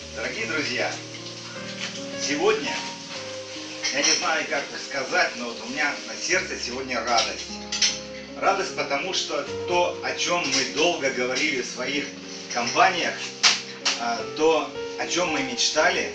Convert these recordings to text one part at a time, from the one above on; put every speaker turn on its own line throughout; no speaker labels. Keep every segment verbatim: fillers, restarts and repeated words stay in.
Дорогие друзья, сегодня, я не знаю, как сказать, но вот у меня на сердце сегодня радость. Радость потому, что то, о чем мы долго говорили в своих компаниях, то, о чем мы мечтали,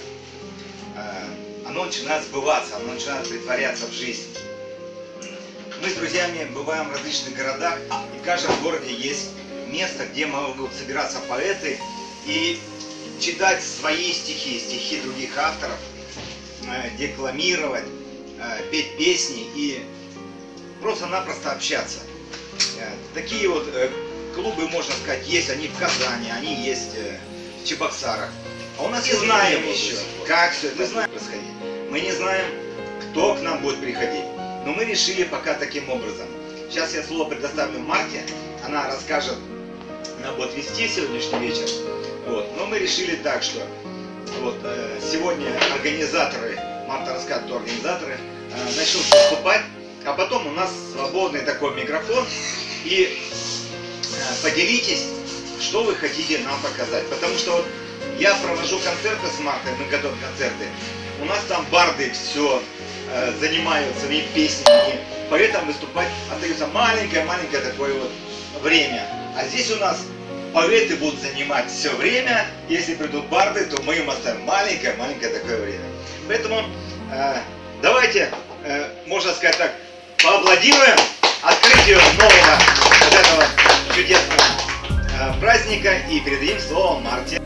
оно начинает сбываться, оно начинает притворяться в жизнь. Мы с друзьями бываем в различных городах, и в каждом городе есть место, где могут собираться поэты и читать свои стихи, стихи других авторов, декламировать, петь песни и просто-напросто общаться. Такие вот клубы, можно сказать, есть, они в Казани, они есть в Чебоксарах. А у нас не знаем еще, как все это будет происходить. Мы не знаем, кто к нам будет приходить. Но мы решили пока таким образом. Сейчас я слово предоставлю Марте, она расскажет, она будет вести сегодняшний вечер. Вот. Но мы решили так, что вот, э, сегодня организаторы, Марта расскажет, кто организаторы, э, начнут выступать, а потом у нас свободный такой микрофон, и э, поделитесь, что вы хотите нам показать. Потому что вот я провожу концерты с Мартой, мы готовим концерты, у нас там барды все э, занимаются своими песнями, поэтому выступать остается маленькое-маленькое такое вот время. А здесь у нас поэты будут занимать все время, если придут барды, то мы им оставим маленькое-маленькое такое время. Поэтому э, давайте, э, можно сказать так, поаплодируем открытию нового вот этого чудесного э, праздника и передадим слово Марте.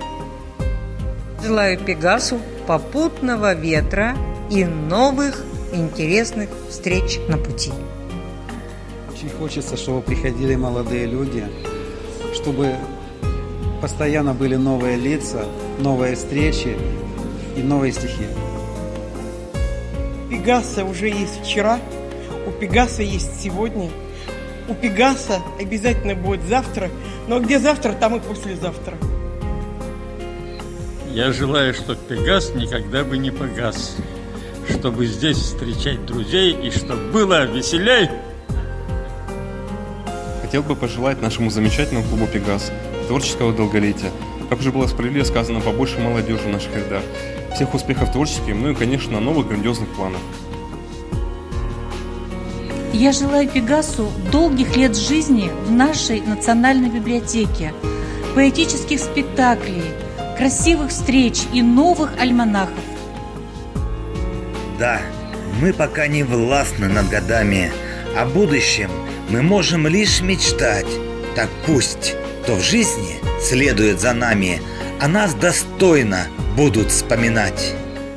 Желаю Пегасу попутного ветра и новых интересных встреч на пути.
Очень хочется, чтобы приходили молодые люди, чтобы постоянно были новые лица, новые встречи и новые стихи.
У Пегаса уже есть вчера, у Пегаса есть сегодня, у Пегаса обязательно будет завтра, но где завтра, там и послезавтра.
Я желаю, чтобы Пегас никогда бы не погас, чтобы здесь встречать друзей и чтобы было веселей.
Хотел бы пожелать нашему замечательному клубу «Пегас» творческого долголетия. Как уже было справедливо сказано, побольше молодежи в наших рядах. Всех успехов творческих, ну и, конечно, новых грандиозных планов.
Я желаю Пегасу долгих лет жизни в нашей национальной библиотеке, поэтических спектаклей, красивых встреч и новых альманахов.
Да, мы пока не властны над годами, о будущем мы можем лишь мечтать. Так пусть, кто в жизни следует за нами, о нас достойно будут вспоминать.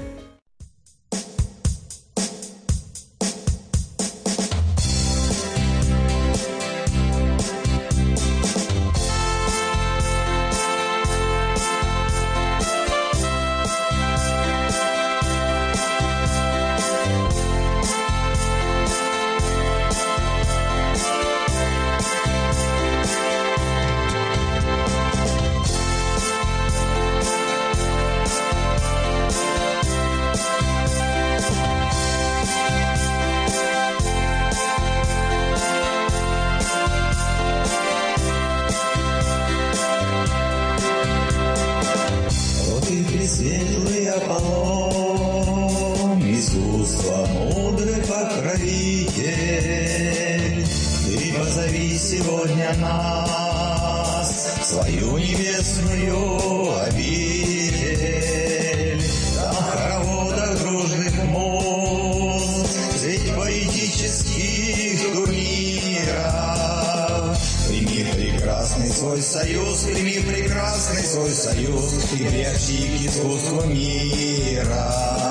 Светлый Аполлон, искусство мудрый покровитель, ты позови сегодня нас в свою небесную обитель. Там в хороводах дружных муз, средь поэтических турниров, прими прекрасный свой союз, прими прекрасный свой союз и приобщи к искусству мира.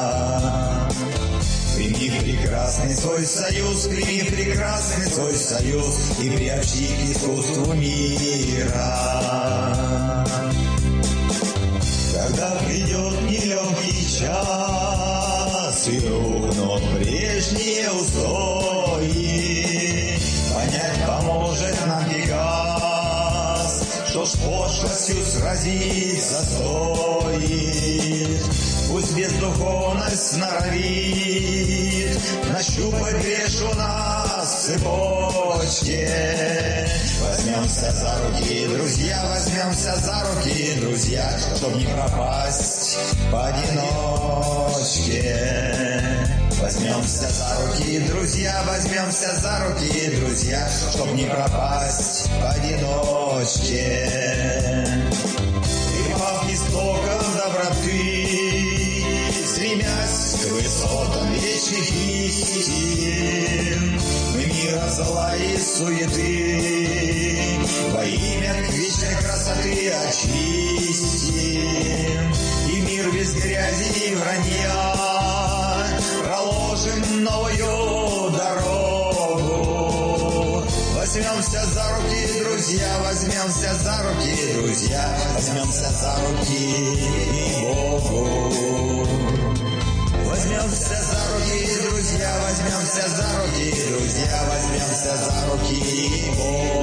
Прими прекрасный свой союз, прими прекрасный свой союз и приобщи к искусству мира. Когда придет нелегкий час и рухнут прежние устои, понять поможет нам Пегас, что ж пошлостью сразиться стоит. Пусть бездуховность норовит нащупать брешь у нас цепочке. Возьмемся за руки, друзья, возьмемся за руки, друзья, чтоб не пропасть поодиночке. Возьмемся за руки, друзья, возьмемся за руки, друзья, чтоб не пропасть поодиночке. Припав к истокам доброты, стремясь к высотам вечных истин, мы мира зла и суеты во имя вечной красоты очистим, и мир без грязи и вранья проложим новую дорогу. Возьмемся за руки, друзья, возьмемся за руки, друзья, возьмемся за руки Богу. Возьмемся за руки, друзья, возьмемся за руки, друзья, возьмемся за руки Богу.